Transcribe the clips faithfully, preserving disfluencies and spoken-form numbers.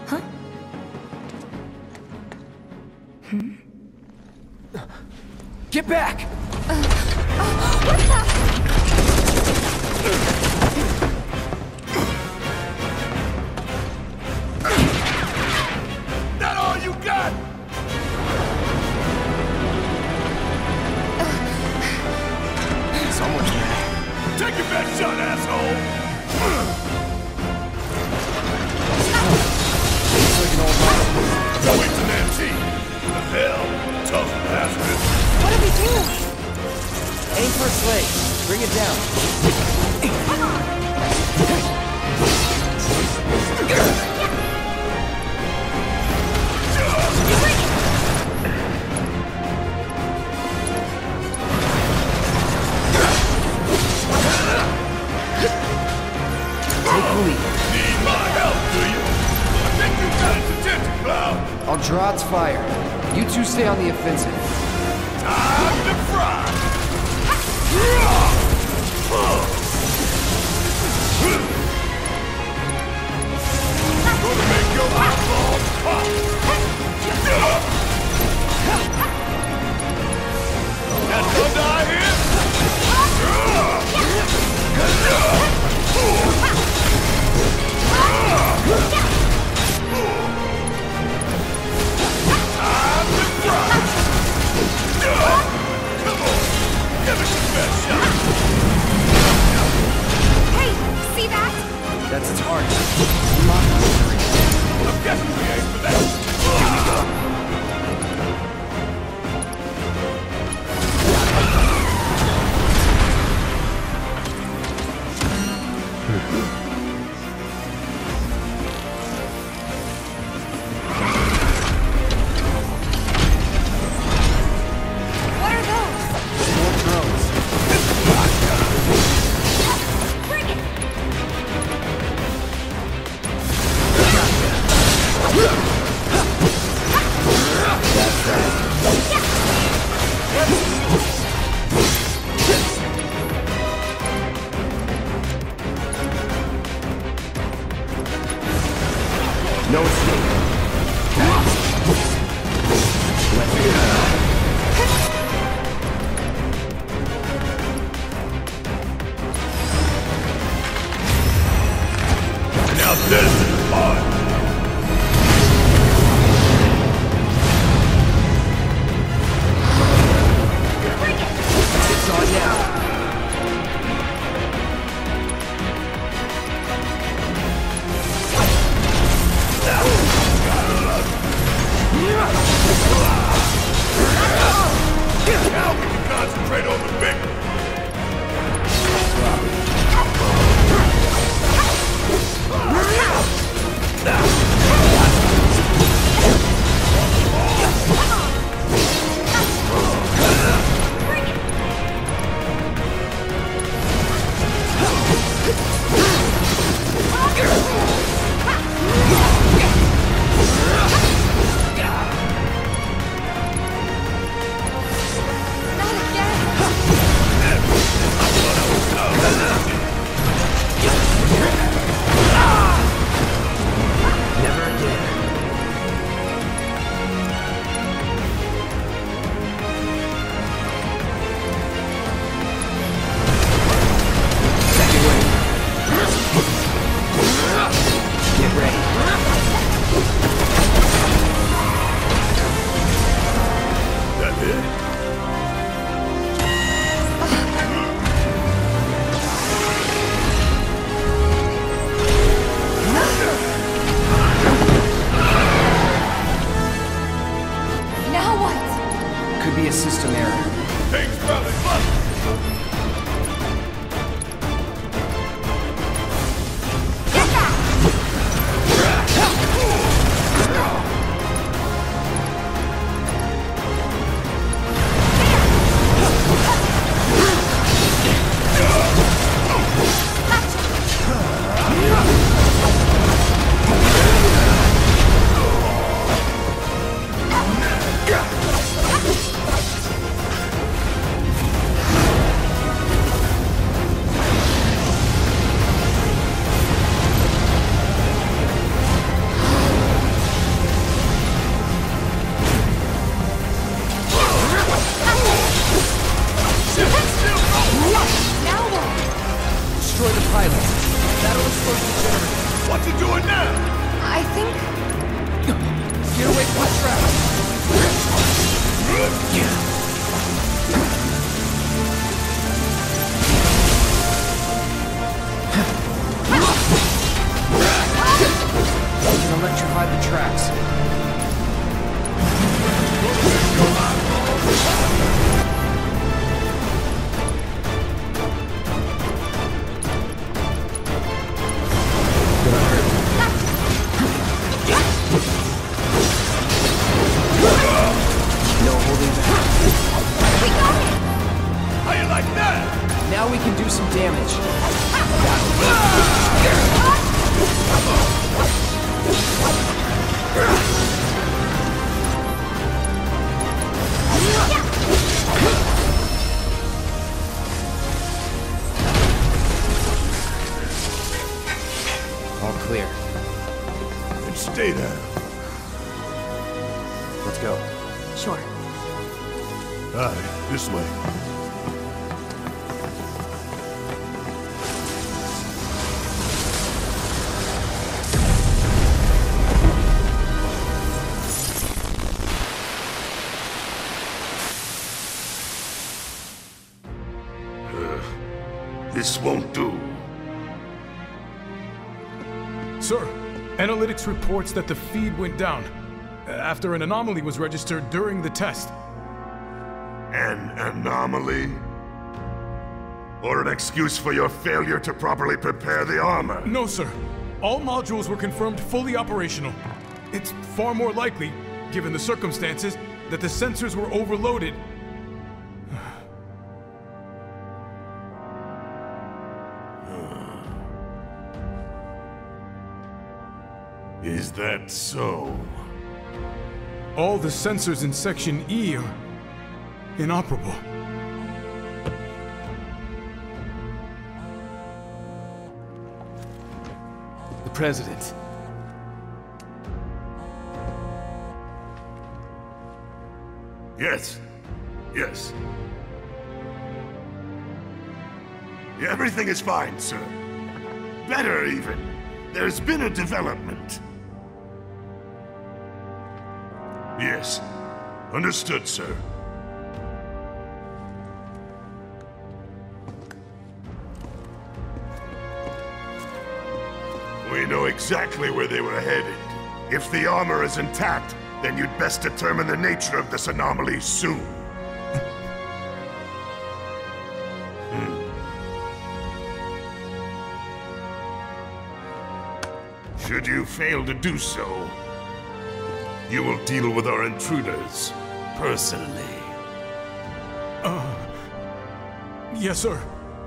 Huh? Hmm? Get back! Uh, oh, what the? That all you got? Someone's mad. Take your best shot, asshole! Looks like an old man. Go into that team. The hell? Tough bastard. What do we do? Aim for a slate. Bring it down. Come on! Need my help, do you? I think you got its attention, Cloud. I'll draw its fire. You two stay on the offensive. Time to fry! Gonna make your eyeballs pop! That's gonna die here? Hey, see that? That's its target. Lock on three. I'm guessing we aim for that. Here we go. What are those? More drones. Bring it! That's that. No escape. Let's go. Now this is fun. It's on now. Now we can concentrate on the victory. Not again! electrify the tracks. No holding back. We got it! How you like that? Now we can do some damage. All clear. Then stay there. Let's go. Sure. Aye, this way. This won't do. Sir, analytics reports that the feed went down after an anomaly was registered during the test. An anomaly? Or an excuse for your failure to properly prepare the armor? No, sir. All modules were confirmed fully operational. It's far more likely, given the circumstances, that the sensors were overloaded. Is that so? All the sensors in Section E are inoperable. The President. Yes. Yes. Yeah, everything is fine, sir. Better, even. There's been a development. Yes. Understood, sir. We know exactly where they were headed. If the armor is intact, then you'd best determine the nature of this anomaly soon. Hmm. Should you fail to do so, you will deal with our intruders personally. Uh... Yes, sir.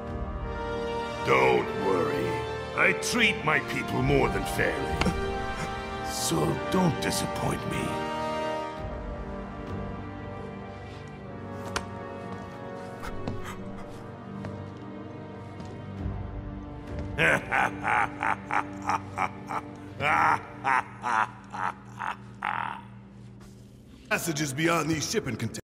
Don't worry. I treat my people more than fairly. So don't disappoint me. Messages beyond these shipping containers.